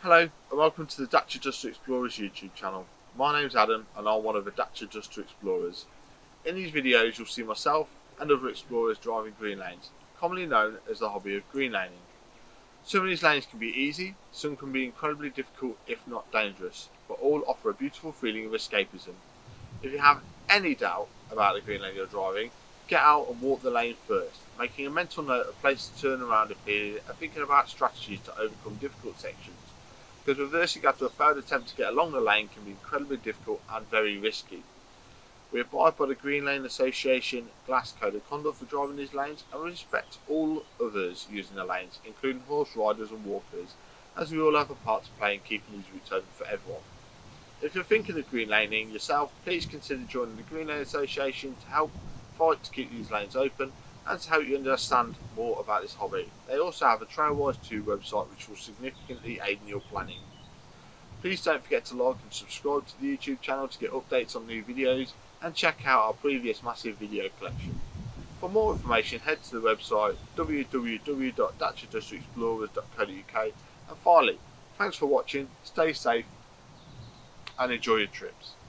Hello and welcome to the Dacia2 Explorers YouTube channel. My name's Adam and I'm one of the Dacia2 Explorers. In these videos you'll see myself and other explorers driving green lanes, commonly known as the hobby of green laning. Some of these lanes can be easy, some can be incredibly difficult if not dangerous, but all offer a beautiful feeling of escapism. If you have any doubt about the green lane you're driving, get out and walk the lane first, making a mental note of places to turn around if needed and thinking about strategies to overcome difficult sections. Because reversing after a failed attempt to get along the lane can be incredibly difficult and very risky. We abide by the Green Lane Association Glass Code of Conduct for driving these lanes and we respect all others using the lanes, including horse riders and walkers, as we all have a part to play in keeping these routes open for everyone. If you're thinking of green laning yourself, please consider joining the Green Lane Association to help fight to keep these lanes open and to help you understand more about this hobby. They also have a Trailwise 2 website which will significantly aid in your planning. Please don't forget to like and subscribe to the YouTube channel to get updates on new videos and check out our previous massive video collection. For more information head to the website www.dacia2explorers.co.uk and finally, thanks for watching, stay safe and enjoy your trips.